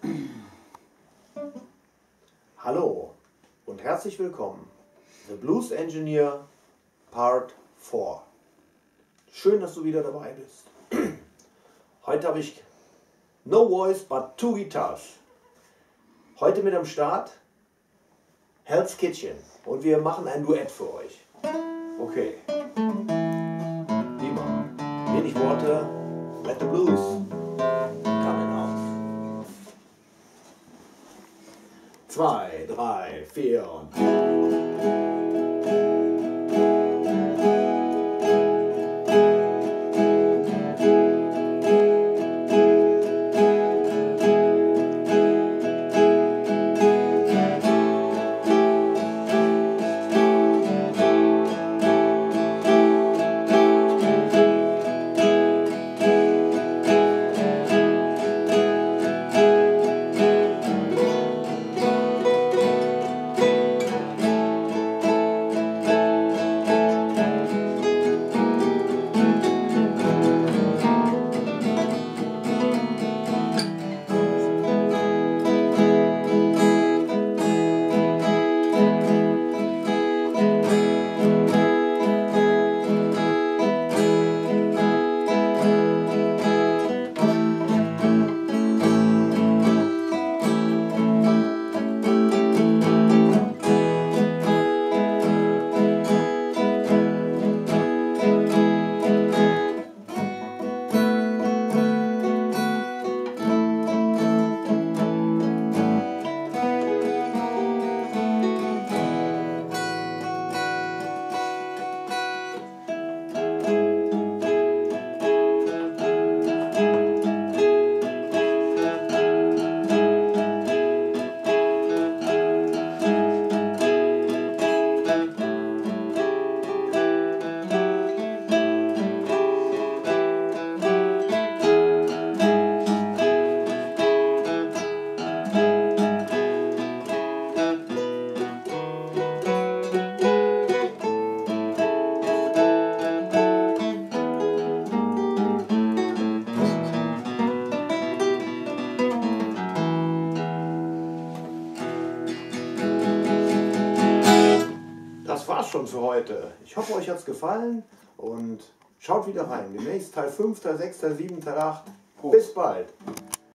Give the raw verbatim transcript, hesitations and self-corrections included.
Hallo und herzlich willkommen. The Blues Engineer Part vier. Schön, dass du wieder dabei bist. Heute habe ich no voice but two guitars. Heute mit am Start Hell's Kitchen und wir machen ein Duett für euch. Okay. Prima. Wenig Worte. Let the blues coming out. Zwei, drei, vier und... Das war's schon für heute. Ich hoffe, euch hat's gefallen und schaut wieder rein. Demnächst Teil fünf, Teil sechs, Teil sieben, Teil acht. Bis bald.